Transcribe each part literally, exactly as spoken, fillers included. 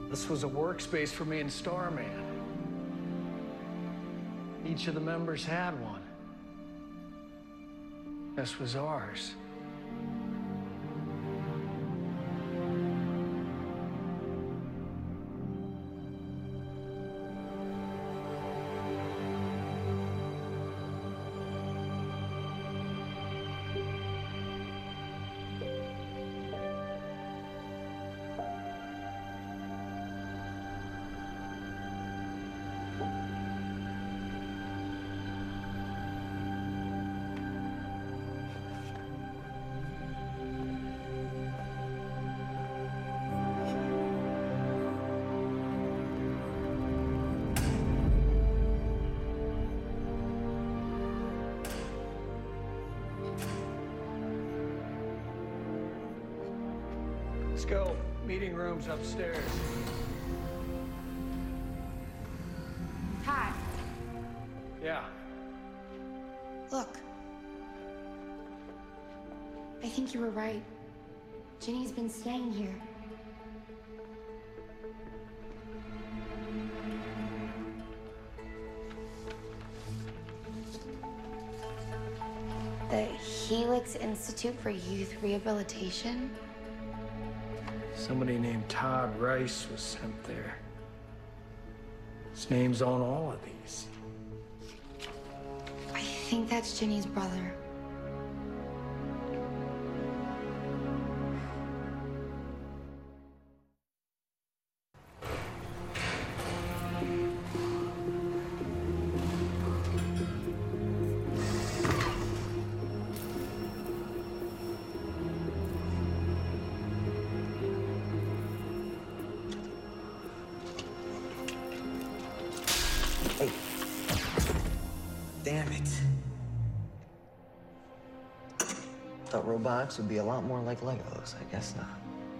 This was a workspace for me and Starman. Each of the members had one. This was ours. Let's go. Meeting room's upstairs. Hi. Yeah. Look. I think you were right. Ginny's been staying here. The Helix Institute for Youth Rehabilitation? Somebody named Todd Rice was sent there. His name's on all of these. I think that's Ginny's brother. Hey. Damn it. Thought robotics would be a lot more like Legos. I guess not.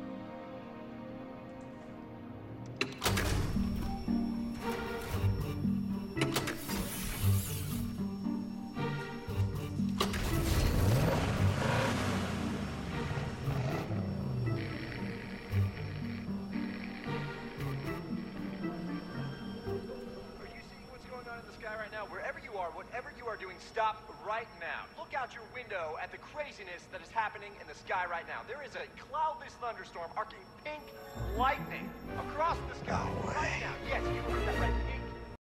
Wherever you are, whatever you are doing, stop right now. Look out your window at the craziness that is happening in the sky right now. There is a cloudless thunderstorm arcing pink lightning across the sky No way. right now. Yes, you heard that right.